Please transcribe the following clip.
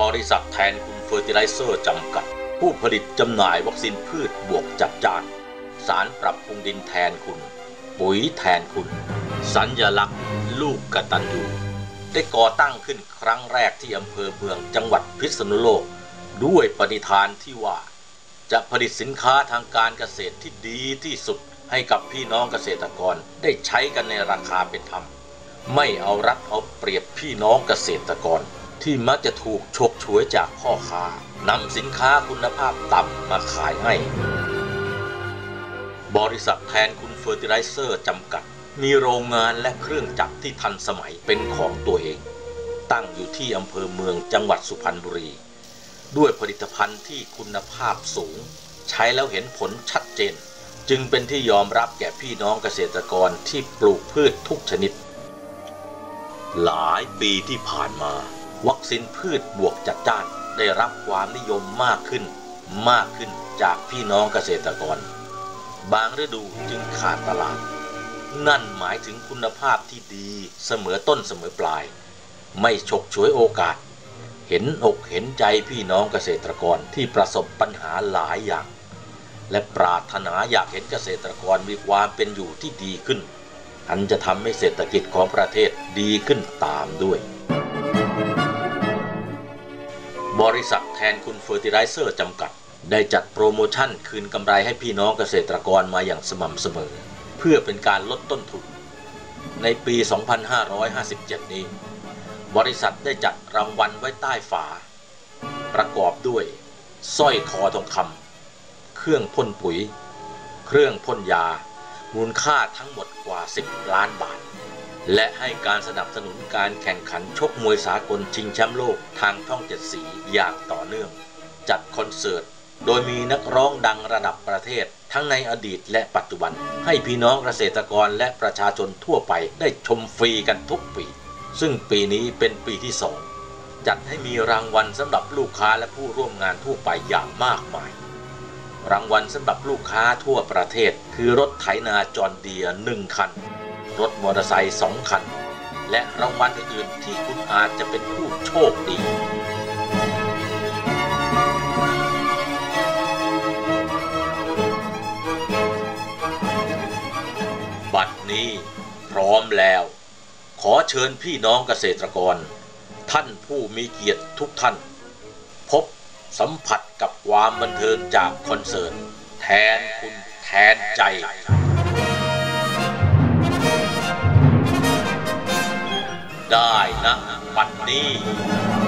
ริษัทแทนคุณเฟอร์ติไลเซอร์จำกัดผู้ผลิตจำหน่ายวัคซีนพืชบวกจัดจ้านสารปรับปรุงดินแทนคุณปุ๋ยแทนคุณสัญลักษณ์ลูกกตัญญูได้ก่อตั้งขึ้นครั้งแรกที่อำเภอเมืองจังหวัดพิษณุโลกด้วยปณิธานที่ว่าจะผลิตสินค้าทางการเกษตรที่ดีที่สุดให้กับพี่น้องเกษตรกรได้ใช้กันในราคาเป็นธรรมไม่เอารัดเอาเปรียบพี่น้องเกษตรกรที่มักจะถูกฉกฉวยจากพ่อค้านำสินค้าคุณภาพต่ำมาขายให้บริษัทแทนคุณเฟอร์ติไลเซอร์จำกัดมีโรงงานและเครื่องจักรที่ทันสมัยเป็นของตัวเองตั้งอยู่ที่อำเภอเมืองจังหวัดสุพรรณบุรีด้วยผลิตภัณฑ์ที่คุณภาพสูงใช้แล้วเห็นผลชัดเจนจึงเป็นที่ยอมรับแก่พี่น้องเกษตรกรที่ปลูกพืชทุกชนิดหลายปีที่ผ่านมาวัคซีนพืชบวกจัดจ้านได้รับความนิยมมากขึ้นจากพี่น้องเกษตรกรบางฤดูจึงขาดตลาดนั่นหมายถึงคุณภาพที่ดีเสมอต้นเสมอปลายไม่ฉกฉวยโอกาสเห็นอกเห็นใจพี่น้องเกษตรกรที่ประสบปัญหาหลายอย่างและปรารถนาอยากเห็นเกษตรกรมีความเป็นอยู่ที่ดีขึ้นอันจะทำให้เศรษฐกิจของประเทศดีขึ้นตามด้วยบริษัทแทนคุณเฟอร์ติไลเซอร์จำกัดได้จัดโปรโมชั่นคืนกำไรให้พี่น้องเกษตรกรมาอย่างสม่ำเสมอเพื่อเป็นการลดต้นทุนในปี 2557 นี้บริษัทได้จัดรางวัลไว้ใต้ฝาประกอบด้วยสร้อยคอทองคำเครื่องพ่นปุ๋ยเครื่องพ่นยามูลค่าทั้งหมดกว่า10 ล้านบาทและให้การสนับสนุนการแข่งขันชกมวยสากลชิงแชมป์โลกทางช่อง7 สีอย่างต่อเนื่องจัดคอนเสิร์ตโดยมีนักร้องดังระดับประเทศทั้งในอดีตและปัจจุบันให้พี่น้องเกษตรกรและประชาชนทั่วไปได้ชมฟรีกันทุกปีซึ่งปีนี้เป็นปีที่2จัดให้มีรางวัลสำหรับลูกค้าและผู้ร่วมงานทั่วไปอย่างมากมายรางวัลสำหรับลูกค้าทั่วประเทศคือรถไถนาจอห์นเดียร์1 คันรถมอเตอร์ไซค์2 คันและรางวัลอื่นๆที่คุณอาจจะเป็นผู้โชคดีบัดนี้พร้อมแล้วขอเชิญพี่น้องเกษตรกรท่านผู้มีเกียรติทุกท่านพบสัมผัสกับความบันเทิงจากคอนเสิร์ตแทนคุณแทนใจได้นะบัดนี้